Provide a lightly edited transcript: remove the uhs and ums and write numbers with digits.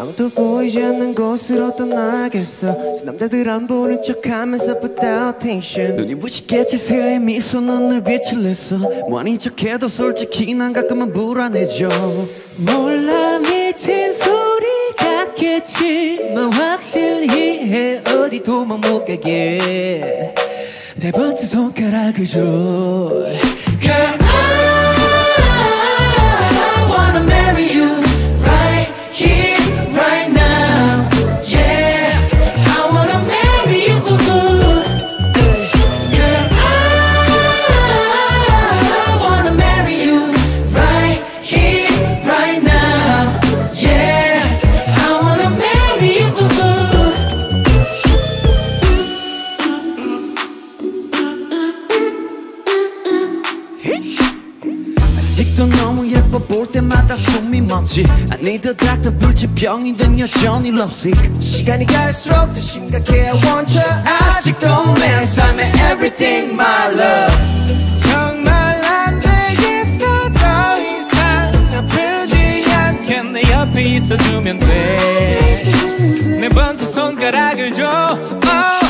아무도 보이지 않는 곳으로 떠나겠어. 남자들 안 보는 척하면서 without tension. 눈이 부시겠지 새의 미소는 늘 빛을 냈어. 뭐 아닌 척해도 솔직히 난 가끔은 불안해져. 몰라 미친 소리 같겠지만 확실히 해. 어디 도망 못 가게 네 번째 손가락을 줘. Girl, I wanna marry you right here, right now. Yeah, I wanna marry you. Girl, I wanna marry you right here, right now. Yeah, I wanna marry you. 아직도 너무 예뻐 볼 때마다 숨이 멎지. I need the doctor 불치병이 된 여전히 lovesick. 시간이 갈수록 더 심각해 I want you. 아직도 내 삶의 everything my love. 정말 안 되겠어 더 이상 아프지 않게 내 옆에 있어주면 돼. 네 번째 손가락을 줘. Oh.